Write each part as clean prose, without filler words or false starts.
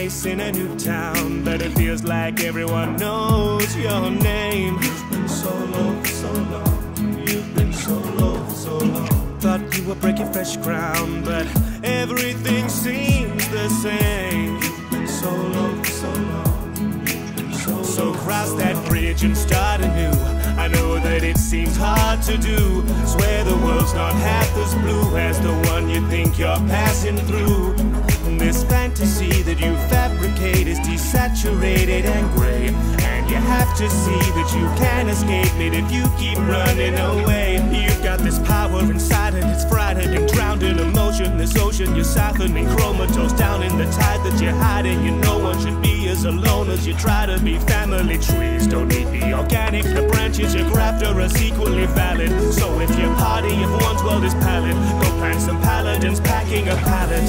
place in a new town, but it feels like everyone knows your name. You've been so low for so long. You've been so low for so long. Thought you were breaking fresh ground, but everything seems the same. You've been so low for so long. So cross that bridge and start anew. I know that it seems hard to do. Swear the world's not half as blue as the one you think you're passing through. This fantasy that you fabricate is desaturated and gray, and you have to see that you can't escape it if you keep running away. You've got this power inside and it's frightening, drowned in emotion. This ocean you're siphoning, comatose down in the tide that you're hiding. You know one should be as alone as you try to be. Family trees don't need to be organic. The branches you graft are as equally valid. So if your party of one's world is pallid, go plant some paladins packing a pallet.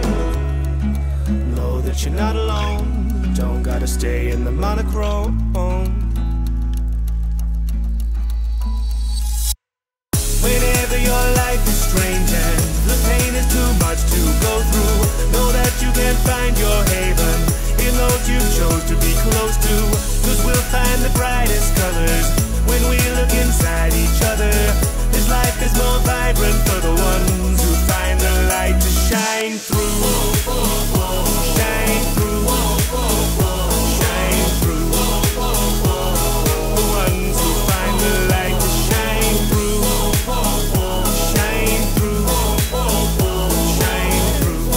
Know that you're not alone. Don't gotta stay in the monochrome. Whenever your life is strange and the pain is too much to go through, know that you can find your haven in those you chose to be close to. Cause we'll find the brightest colors when we look inside each other. This life is more vibrant for the ones who find the light to shine through. Shine through. Shine through. The ones who find the light to shine through. Shine through. Shine through.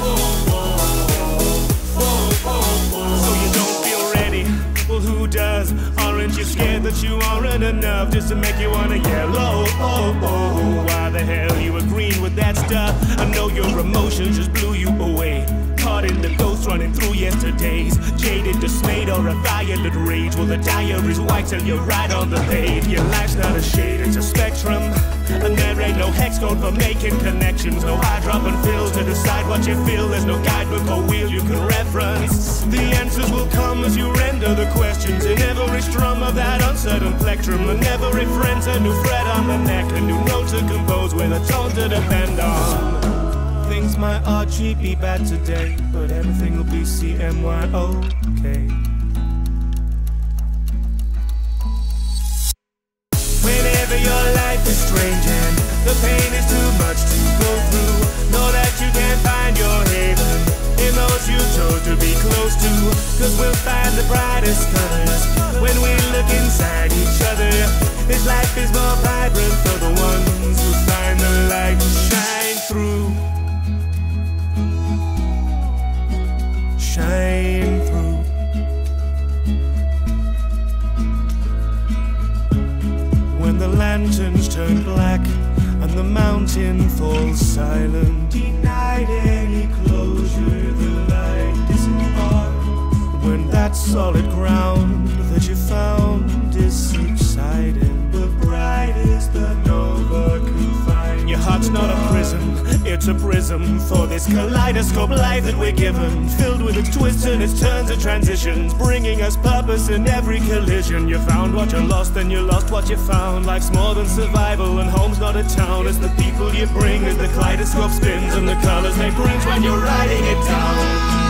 So you don't feel ready? Well, who does? Aren't you scared that you aren't enough just to make you wanna yell? Oh, why the hell you agreeing with that stuff? I know your emotions just blew you away. Caught in the ghost running through yesterdays. Jaded, dismayed, or a violent rage. Well, the diary's white till you're right on the page. Your life's not a shade, it's a spectrum. And there ain't no hex code for making connections. No eye drop and fill to decide what you feel. There's no guidebook or wheel you can reference. The answers will come as you render the questions. In every strum of that uncertain plectrum, and every friend's a new fret on the neck, a new note to compose with a tone to depend on. Things might RG be bad today, but everything will be CMY-OK. Whenever your life is strange and the pain is too much to go through, know that you can find your haven in those you chose to be close to. Cause we'll find the brightest colors when we look inside each other. This life is more vibrant for the ones who find the light to shine through. Shine through. When the lanterns turn black and the mountain falls silent, denied any closure, the light disembarks. When that solid ground that you found is subsiding, the brightest the nova can find. Your heart's not a prison, it's a prism for this kaleidoscope life that we're given, filled with its twists and its turns and transitions, bringing us purpose in every collision. You found what you lost, and you lost what you found. Life's more than survival, and home's not a town. It's the people you bring as the kaleidoscope spins, and the colors they bring when you're writing it down.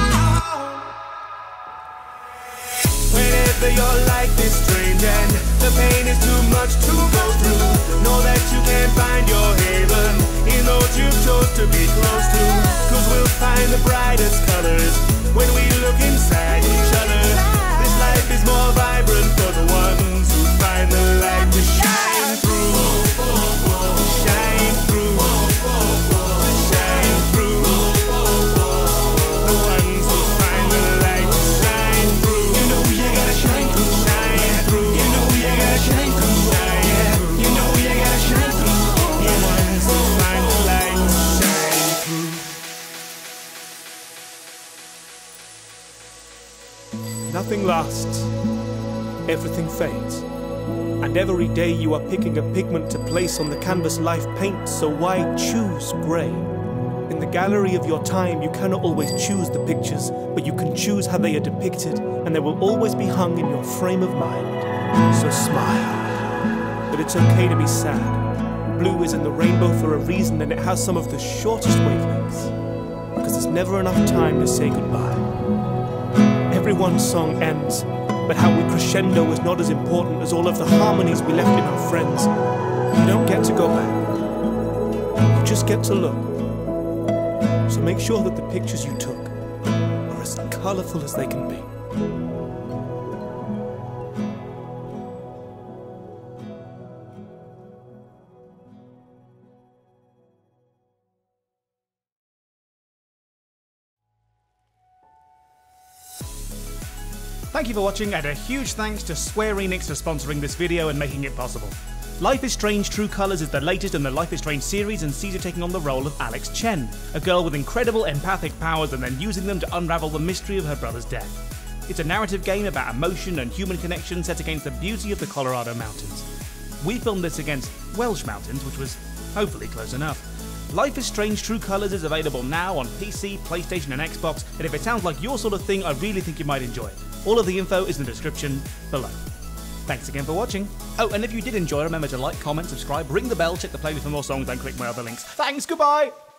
Whenever your life is strange and the pain is too much to go through, know that you can find your haven in those you chose to be close to. Cause we'll find the brightest colors when we look inside each other. This life is more vibrant for the ones who find the light to shine through. Shine through. Shine through. The ones who find the light to shine through. You know you gotta shine through. Shine through. You know you gotta shine through. Shine. You know you gotta shine through. The ones who find the light to shine through. Nothing lasts. Everything fades. And every day you are picking a pigment to place on the canvas life paints, so why choose grey? In the gallery of your time, you cannot always choose the pictures, but you can choose how they are depicted, and they will always be hung in your frame of mind. So smile. But it's okay to be sad. Blue is in the rainbow for a reason, and it has some of the shortest wavelengths, because there's never enough time to say goodbye. everyone's song ends, but how we crescendo is not as important as all of the harmonies we left in our friends. You don't get to go back. You just get to look. So make sure that the pictures you took are as colourful as they can be. Thank you for watching, and a huge thanks to Square Enix for sponsoring this video and making it possible. Life is Strange True Colors is the latest in the Life is Strange series and sees her taking on the role of Alex Chen, a girl with incredible empathic powers and then using them to unravel the mystery of her brother's death. It's a narrative game about emotion and human connection set against the beauty of the Colorado mountains. We filmed this against Welsh mountains, which was hopefully close enough. Life is Strange True Colors is available now on PC, PlayStation and Xbox, and if it sounds like your sort of thing, I really think you might enjoy it. All of the info is in the description below. Thanks again for watching. Oh, and if you did enjoy, remember to like, comment, subscribe, ring the bell, check the playlist for more songs, and click my other links. Thanks, goodbye!